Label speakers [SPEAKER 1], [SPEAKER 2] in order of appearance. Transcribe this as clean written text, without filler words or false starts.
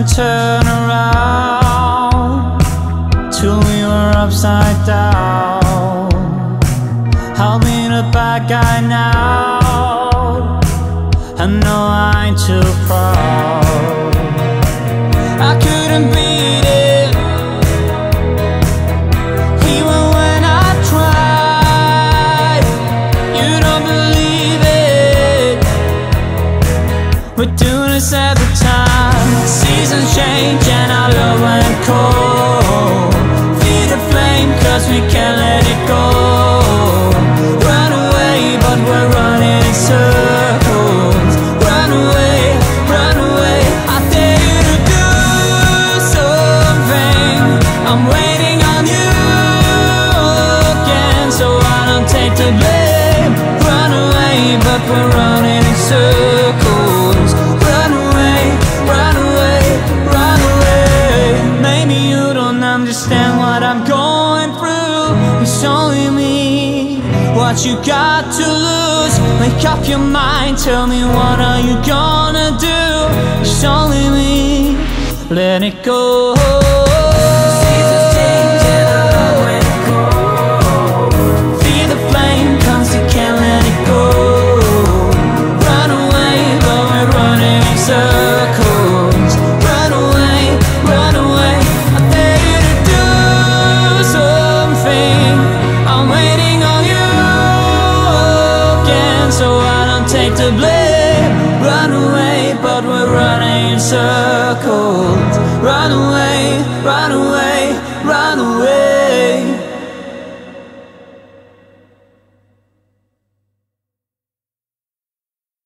[SPEAKER 1] turn around till we were upside down. I'll be the bad guy now. I know I ain't too proud. I couldn't beat it even when I tried. You don't believe it. We're doing this every time. Seasons change and our love went cold. Feed the flame cause we can't let it go. Run away but we're running in circles. Run away, run away. I dare you to do something. I'm waiting on you again, so I don't take the blame. Run away but we're running in circles. Run away, run away, run away. Maybe you don't understand what I'm going through. It's only me. What you got to lose? Make up your mind, tell me what are you gonna do? It's only me. Let it go. Seasons change and our love went cold. Feel the flame cause you can't let it go. Run away but we're running in circles. Run away, run away. I dare you to do something. I'm waiting on you again, so I don't take the blame. Run away but we're running in circles. Run away, run away, run away.